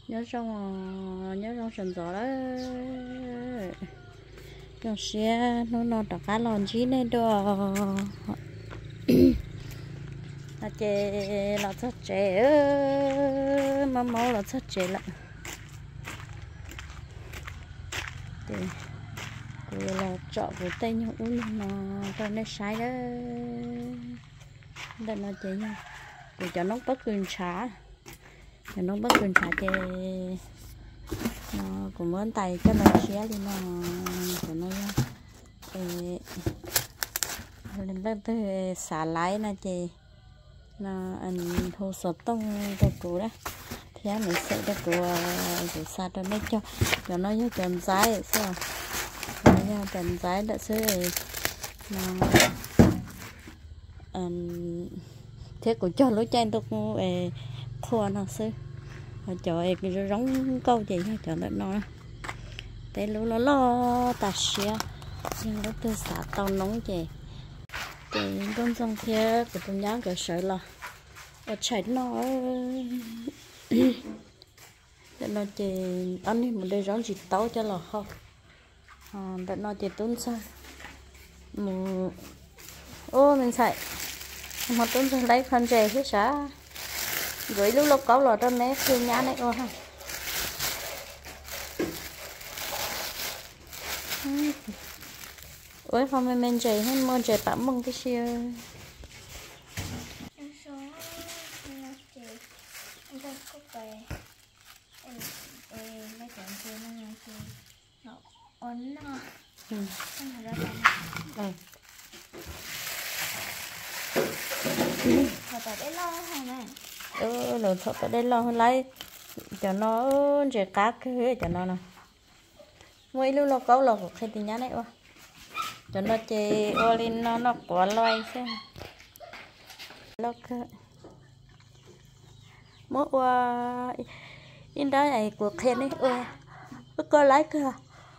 nhớ trong sườn gió đó cho xe nó đặt cá lòn chí nên đồ là chè là rất chè mà máu là rất chè lắm thì là chọn của tây nhau uống nó cho nó sai đó đây nó chè nhau để cho nó bất quyền xả cho nó bất quyền xả chè nó cũng muốn tay cho nó xé đi nó cho nó lên tới tới xả lái nè chị nó ăn thô sốt tông đồ cũ đó thì mình sẽ được của xa cho nó cho nó như trần trái sao nó trần trái đã xứ nó thế của cho lối chen tôi khô nó xứ cho cái giống câu gì cho nó thế lúc nó lo tạt xe nhưng nó từ xả tàu nóng chị thì con sông kia của tôi nhớ cái sợi là ở chạy nó để nó chỉ ăn đi một đây rón chỉ tàu cho là không để nó chỉ tốn sao ô mình chạy một tốn sao lấy khăn chè hết xã gửi lúc có lò trong đấy kêu nhá này ô ha ôi không mình chạy hết môn chạy tắm mông cái xưa rồi thật ở đây lo lấy cho nó chạy cá cái cho nó nè mỗi lúc nó có lò của khi thì nhá này ô cho nó chơi ô lên nó quá loay xem nó cứ mỗi qua in đó này của khen ấy ôi có lái cơ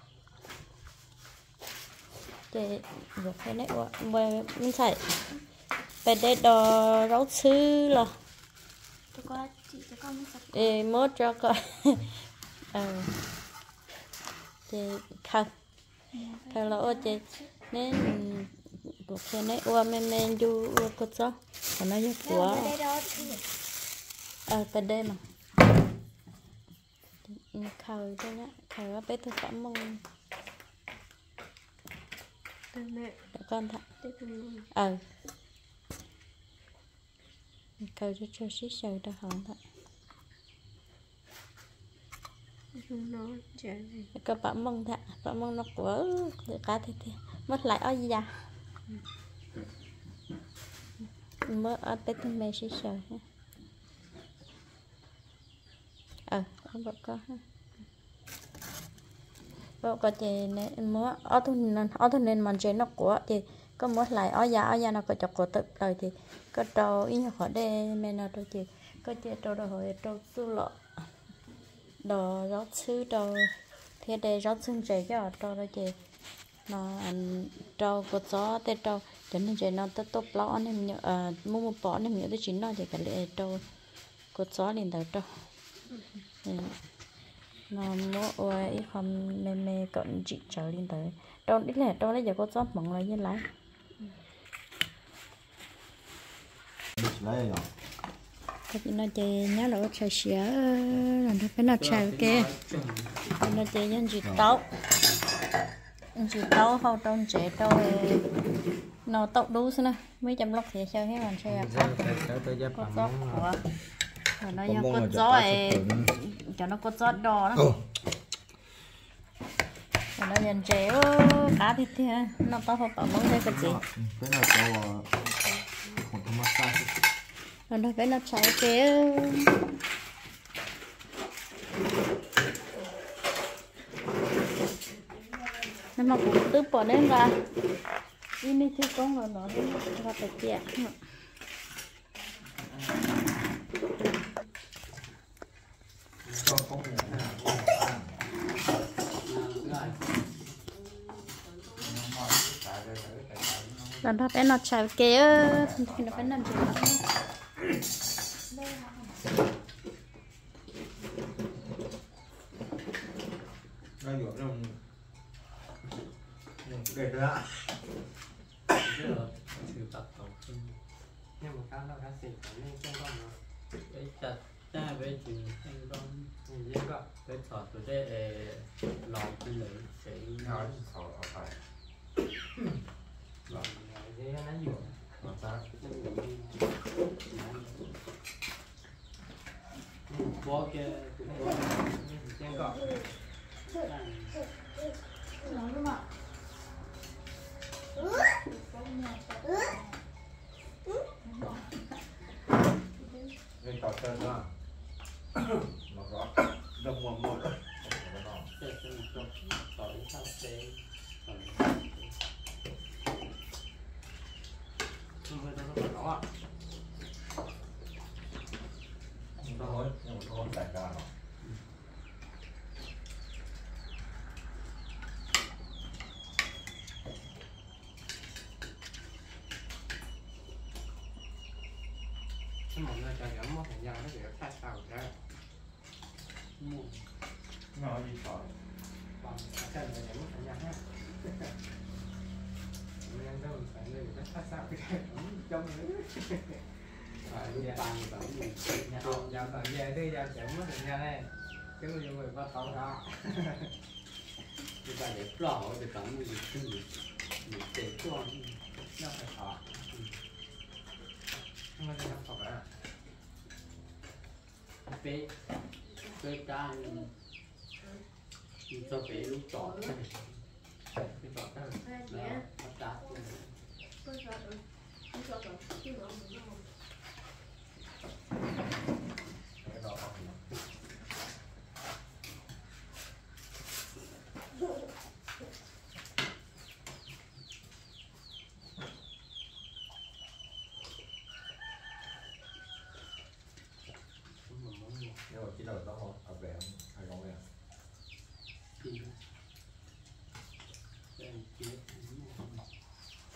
chơi của khen ấy ôi mình phải về đây đò rau sư là để mốt cho coi thì không là ô chị nên cuộc chơi này qua men du cột gió còn nó rất quá tại đây mà khơi thế nhá khơi ở bên thực phẩm mông để con thật khơi cho xí sợi đó hỏng thật cái bả mông thạ bả mông nó của cá thì mất lại ở gì ra mới ở bên thân mẹ sẽ sợ không bật có chị này mới ở thôn nên mình chơi nó của thì có mất lại ở nhà nó có chọc cổ tự rồi thì có trâu ý nhỏ khỏi đây mẹ nào trâu chị có chị trâu đồ hồi trâu su lọ đồ rót sư đồ thế để rót xương chảy cho trâu đó chị nó ăn trâu cột gió tê trâu cho nên chị nó tất tốt lõ nên mua một bỏ nên nhớ tới chính nó thì cả lệ trâu cột gió lên tới trâu nó mua ôi không mê cận chị trở lên tới trâu đi lẻ trâu lấy giờ cột gió mỏng lại như lái cái nó chơi nhá là chơi xía là nó phải nó chơi kia nó chơi nhân chỉ tấu không trong trẻ trâu nó tốc đu xí nè mấy trăm lóc thì chơi hết làm chơi có gió của rồi nó do có gió này cho nó có gió đỏ đó rồi nó dần trẻ cá thì nó to không bảo món đây cái gì rồi nó phải nó chạy kia nhưng mà cũng tự bỏ đến ra đi đi thi công rồi nó ra phải chẹt lần đó phải nó chạy kia thì nó phải nằm chịu nó dọn nó kể ra คือตัดต่อขึ้น nhưng mà khá là khá xịn nên không còn nữa ไอ้จัดได้ไปถึงให้ร้อน nhìn riêng cơ ไปถอดตัวได้ลองไปเลยใช้ nó ở phải rồi thế nó nhiều nó sao บัวแก nhìn riêng cơ Nói luôn ạ. nên tỏ chân đó nó rõ đồng một một đó เสร็จแล้วก็ต่อยเข้าเซ็ง không phải đâu có đó thôi nhưng mà thôi tại ra nó cái món này trời ấm một thời gian nó sẽ thay sao ra มุ่ง nó gì phải bằng cái này để một thời gian ha nên đâu phải người ta thay sao cái này cũng trong nữa ลูกปลาแบบนี้เนี่ย giờ còn về đi giờ sẽ mất thời gian này chứ nhiều người bắt tao đó ลูกปลาเดี๋ยวปลอกเดี๋ยวฝังมือขึ้นหรือเตะตัว nó phải khó không có thể học đó เป๊ะเป๊ะได้มีตัวเป๊ะลูกจอดไม่จอดได้แล้วมาตัด cái đó học nó nhưng mà chỉ đầu nó học về hay không về จริงเป็นเจี๊ยบ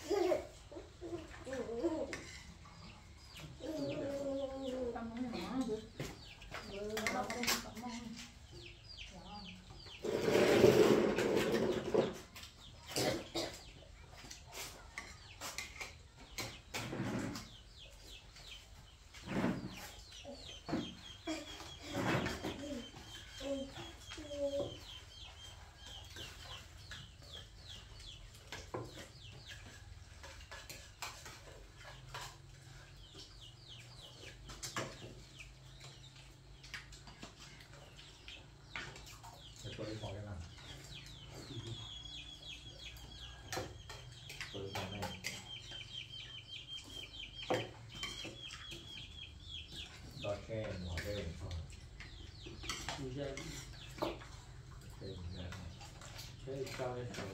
để tôi đi phòng cái nào tôi đi phòng này đọt khe nhỏ đây ไม่ใช่ đây này ใช่เจ้าไอ้เขา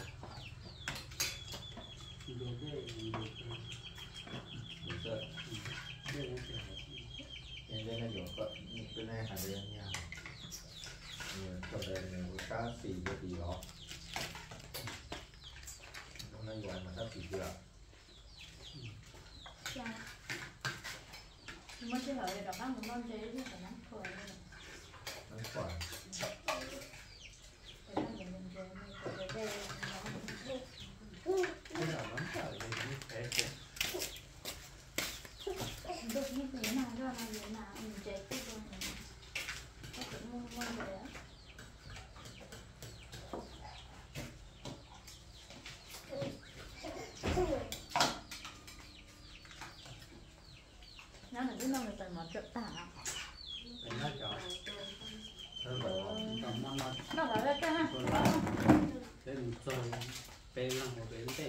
ดูได้ดูได้ được chưa เรื่องนั้นเป็น nhân đây là kiểu cận bên này hẳn đây nha cận đây này có cá xì cái gì đó hôm nay gọi mà cá xì chưa Mới chơi hỏi đọc ăn một non chế chứ phải nắm thôi. nó quả Để ăn để mình chơi mình chơi đây cái nào lắm trời thì như thế chứ được như thế nào cho là như thế nào mình chơi cái con này. Có thể mua về á. Nó là cái nông người ta mà trợ tả. phải nói cho nó phải ngon ตอนนั้นมา Nó bảo là cái ha. คนละเป็นโซนเป็นลังหัวเป็นเตะ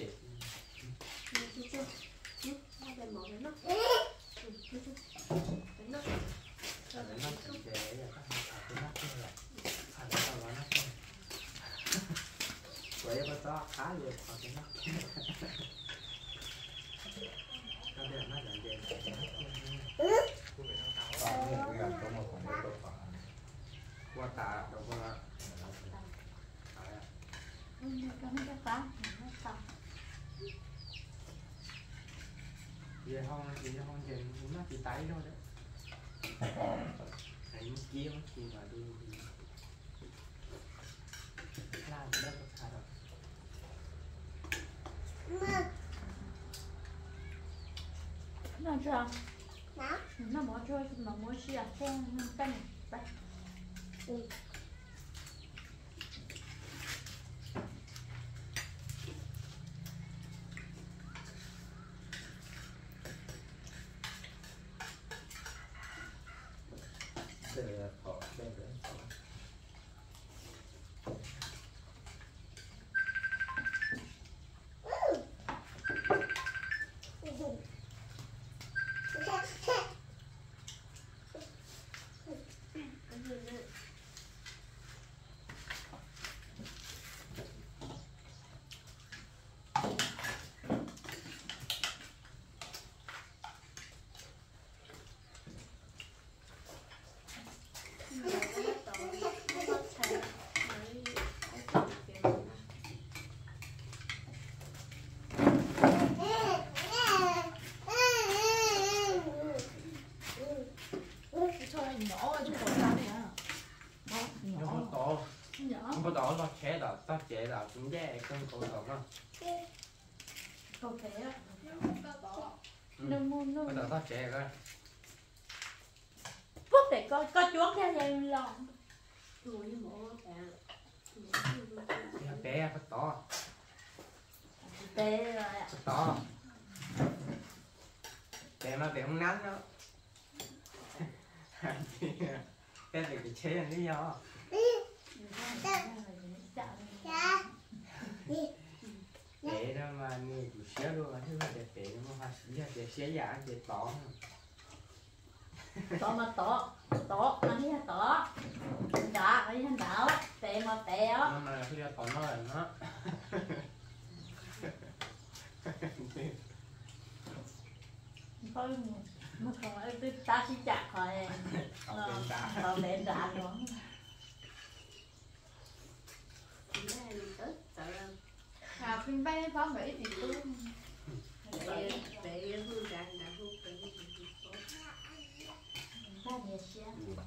là để nó chỉnh chế là các cái nắp như là cái sao đó nắp quậy bắt to khá nhiều còn cái nắp có thể nó là về tao cũng cái gần có một phòng đấy có khoảng qua tạ đâu qua Cái phá. Nó phá. về không thì nó không về nó chỉ tay thôi đấy cái mất kia mà đi sao? Đó. Nó bỏ trôi mà mua xia xem canh đây. đây là họ đây là họ không có to Nhỏ. không có to nó chế là ta chế là cũng dễ cân cổ to nó Cầu thế á. Ừ. Đừng mua bây giờ ta chế coi Phút để có chuốt theo dây lòng. bé phải to Tê rồi ạ. phải to bé mà bé không nắn đó cái này cái chế là lý do bé đó mà nhiều chủ xé luôn mà thứ mà đẹp bé mà hoa xé xé giả đẹp to Tỏ mà tỏ mà thấy là tỏ. Dạ, thấy hành đạo. Tệ mà tệ á. nó mà khi ra to nó là nó Thôi mà không ấy ta xin chặt rồi. Còn để đã nữa. Phim bay phóng vậy thì tôi ra về xe.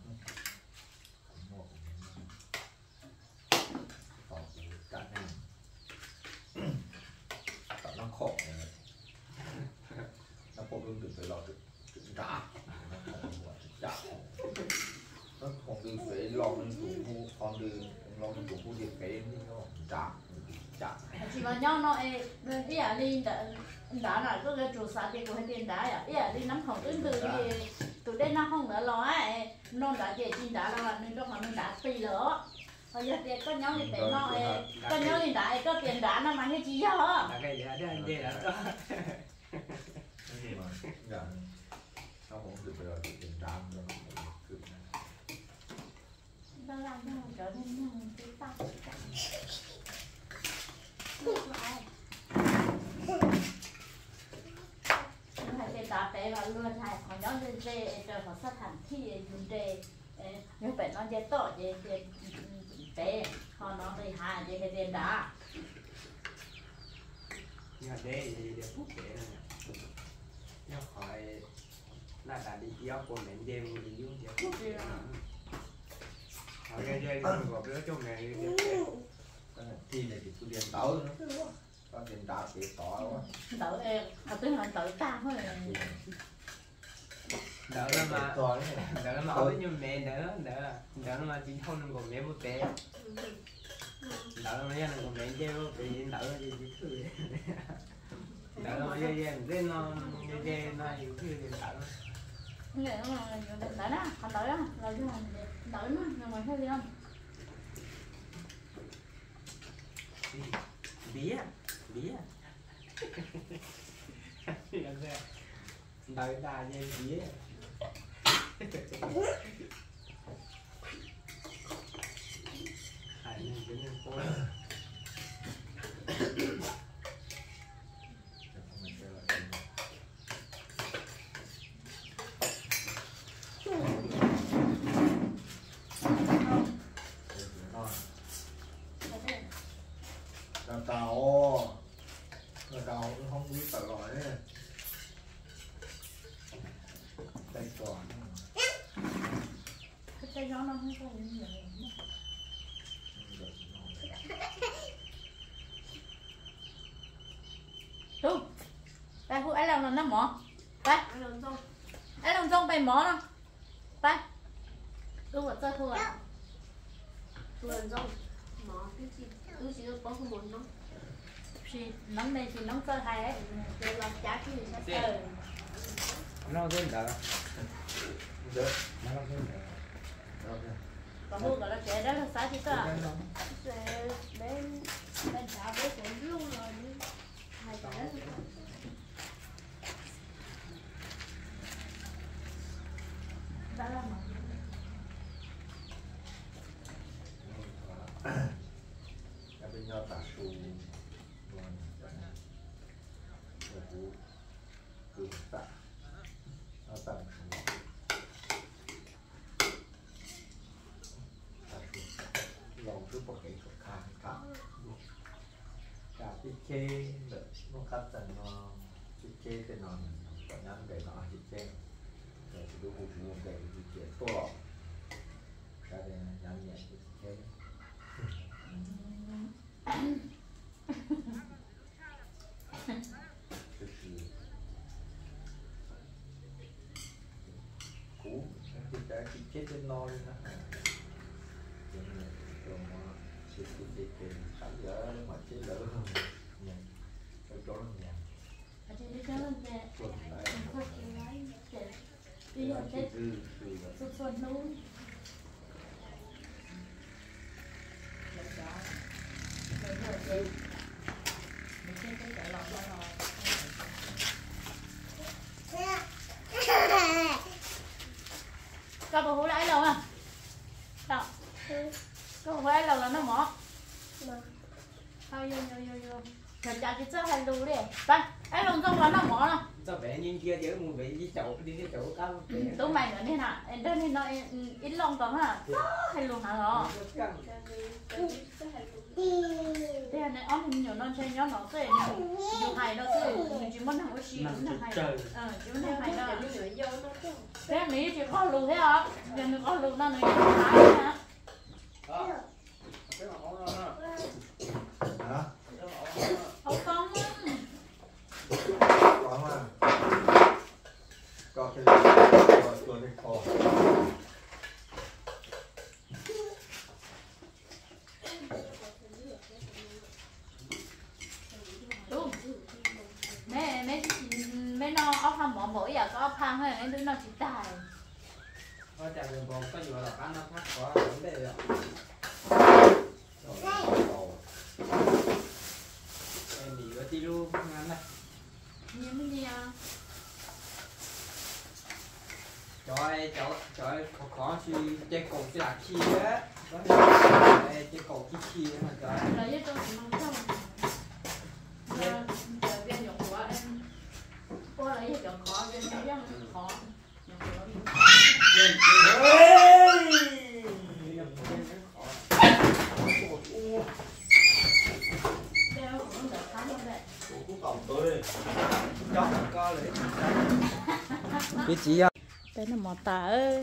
họ cả này cả nó khổ nó khổ đương từ phải lo từ trả trả nó không đương phải lo đến chủ khu còn đương lo đến chủ khu điện cái đi nó trả Chỉ vào nhau nó ý là đi đã là có cái chủ xã thì của hai tiền đá à ý là đi nắm không ứng từ đây nó không nữa lo ấy non đã về tiền đá là nên trong nó đã tùy lỡ bây giờ thì có nhau thì tiền nó có nhau thì đã có tiền đá nó mà cái gì đó là cái gì đó anh đây là đó cái gì mà dạ nó không được phải lo tiền trả nó cứ nó làm cho mình trở nên như cái tao phải tiền đá té và luôn hay còn nhau thì dễ cho họ sát hẳn thì dùng dễ như vậy nó dễ to dễ té họ nó thì hai dễ cái tiền đá nhưng mà để phút để nó khỏi là đã đi gió của mình đêm thì vô thì phút đi họ gây dây không có cái chỗ này thì này thì tôi điện tới nữa có tiền trả thì tỏ quá tự tôi hỏi tự ta thôi đỡ là mà to đỡ là mà ở như mẹ đỡ là mà chỉ không còn mẹ một té đỡ là mà gia đình còn mẹ chơi vì đỡ là gì thứ đỡ là mà dây dây nó nhiều thứ thì đỡ nghe nó đỡ đó không đỡ đó rồi chứ đỡ nó nhưng mà thấy gì không bía đợi ta dây bía hay nên cái nên cô tàu không biết tự rồi đấy đây còn cái gió nó không có gì tu đây phụ ấy làm nó mỏ ไปไอ้ลงจงไปหมอเนาะไปลูกหัวใจทั่ว vườn rong mà cái gì tôi chỉ có không muốn nó thì nóng đây thì nóng cơ hay đấy để làm giá cái gì sẽ nó thêm đỡ Được. nó thêm đỡ còn mua gọi là trẻ đó là sao chứ cơ sẽ bên bên trả với sẽ luôn rồi hai cái đó là mà Em bên nhau tả xù luôn rồi cú cú tạ nó tặng xù tả xù lòng cứ bỏ cái khẩu khang cả cái chê được nó cắt tận nó cái chê thì nó có nhắn để nó cái chê rồi thì đôi khi chúng để cái chê to lọ ra đây nhắn nhẹ cái chê cú cái chết đến no lên đó rồi mà cái khán giả mà chết lỡ không nhỉ cái chỗ nó nhỉ ở trên cái đó là tuần lại bây giờ cái từ xuân luôn cho bố hú lại lâu à đâu có bố lại lâu là nó mỏ thôi vô thật ra cái chơi hay lưu điไปไอ้ลงtrong quán nó mỏ nào cho bé nhìn kia chứ một bé đi chậu cá tụi mày nữa đi nè em đơn thì nó ít lông còn hả hay luôn hả rồi thế này ông nhiều non chơi nhó nó thế nhiều hay nó thế chỉ muốn thằng có xí cũng thằng hay chỉ muốn thằng hay đó thế này chỉ có lù thế hả giờ nó có lù nó này phải hả hả không con có mà có cái kho đúng mấy nó ốc hầm mỏ mỗi giờ có ốc hăng hay là đứa nó chỉ tài có trả được bột có vừa là cá nó phát có vấn đề rồi em nghỉ có tí luôn ngắn này như cái gì à trời khó chi chơi cổ chỉ là chi á chơi cổ chi mà trời lấy cho tôi chỉ mong sao giờ viên dụng của em qua lấy cho khó viên viên khó cái gì à cái nó mò tả ơi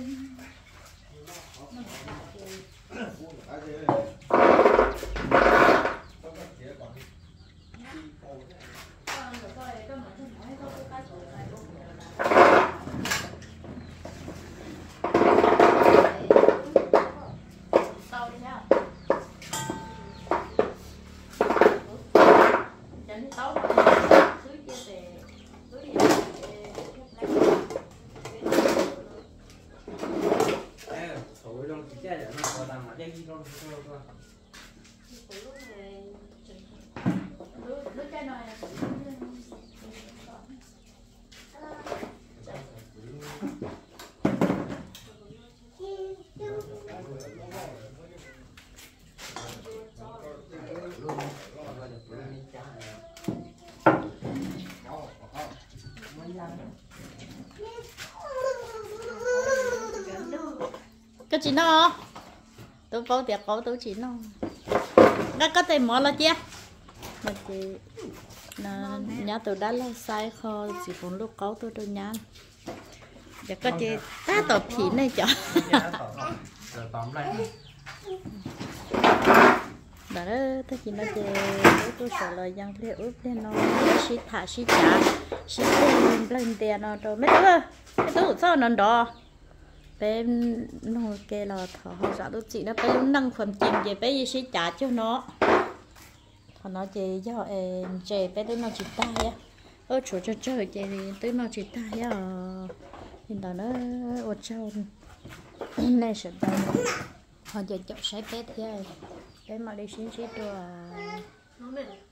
cái chị nó tôi có tiệc có tôi chị nó các có thể mở là chưa mà chị là nhà tôi đã là sai kho chỉ còn lúc có tôi nhá để có chị ta tập thí này cho rồi tóm lại đó tôi chỉ nói về tôi sợ là dân thế ướp lên nó xí thả xí chả xí lên tiền nó rồi mấy đứa sao nó đỏ bên nó kêu là thọ họ sợ tôi chị nó phải luôn năng phẩm chìm về bé xí chả cho nó thọ nó chỉ cho em chơi bé tới nó chỉ tay á ở chỗ cho chơi chơi thì tới nó chỉ tay á hiện tại nó ở trong này sợ tay họ giờ chọn sai bé thế bé mà đi xí xí rồi nó mệt